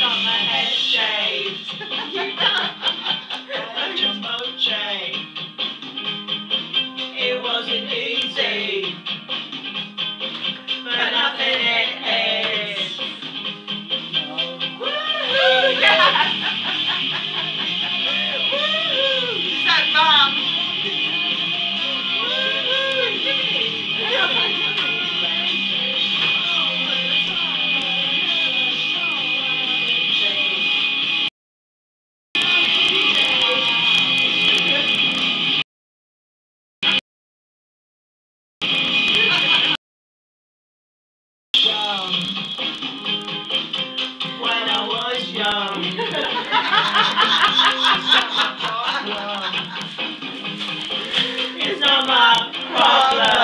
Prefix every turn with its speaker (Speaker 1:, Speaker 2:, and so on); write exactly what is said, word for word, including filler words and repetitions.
Speaker 1: got my head shaved. A jumbo jet. It wasn't easy, but nothing it is. Woohoo! Yeah! Woohoo! Is that Mum? When I was young, it's not my problem.